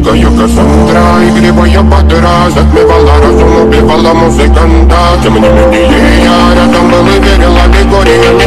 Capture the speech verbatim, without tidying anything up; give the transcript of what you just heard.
дикая Кассандра, игривая подра, затмевала разум, убивала музыканта. Тем не менее я рядом был и верила в горе.